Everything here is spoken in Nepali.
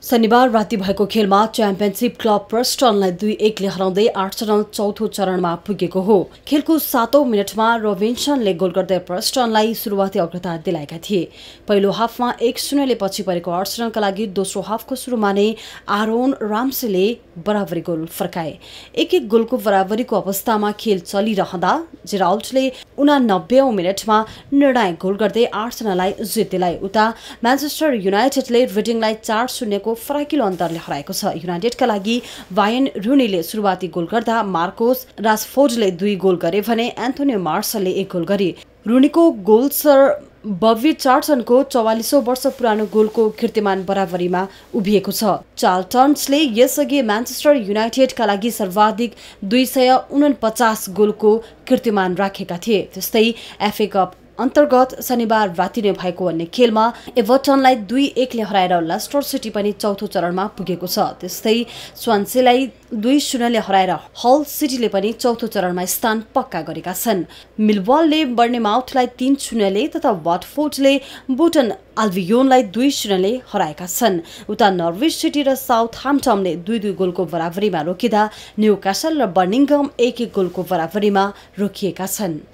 शनिबार राति भएको खेलमा च्याम्पियनशिप क्लब प्रेस्टनलाई 2-1 ले हराउँदै आर्सेनल चौथो चरणमा पुगेको हो। खेलको 7औं मिनेटमा रोबिन्सनले गोल गर्दै प्रेस्टनलाई सुरुवाती अग्रता दिलाएका थिए। पहिलो हाफमा 1-0 ले पछि परेको आर्सेनलका लागि दोस्रो हाफको सुरुमा नै आरोन राम्सेले बराबरी गोल फर्काए। 1-1 गोलको बराबरीको अवस्थामा खेल चलिरहँदा रउडलले 89औं मिनेटमा निर्णायक गोल गर्दै आर्सेनललाई जित दिलाए। उता म्यान्चेस्टर युनाइटेडले रिडिङलाई 4-0 को फराकिलो अन्तरले हराएको छ। युनाइटेडका लागि वायन रुनीले सुरुवाती गोल गर्दा मार्कोस रासफोर्डले 2 गोल गरे भने एन्थोनी मार्सलले 1 गोल गरे। रुनीको गोल सर बबी चार्ल्टनको 44औं वर्ष पुरानो गोलको कीर्तिमान बराबरीमा उभिएको छ। चार्ल्टन्सले यसअघि म्यान्चेस्टर युनाइटेडका लागि सर्वाधिक 249 गोलको कीर्तिमान राखेका थिए। त्यस्तै एफए कप अन्तर्गत शनिबार राति नै भएको अन्य खेलमा एभर्टनलाई 2-1 ले हराएर लेस्टर सिटी पनि चौथो चरणमा पुगेको छ। त्यस्तै स्वान्सेलाई 2-0 ले हराएर हल सिटीले पनि चौथो चरणमा स्थान पक्का गरेका छन्। मिलवलले बर्नेमाउथलाई 3-0 ले तथा वाटफोर्डले बुटन अल्बियोनलाई 2-0 ले हराएका छन्। उता नर्विच सिटी र साउथह्याम्पटनले 2-2 गोलको बराबरीमा रोकिँदा न्यूक्यासल र बर्मिंघम 1-1 गोलको बराबरीमा रोकिएका छन्।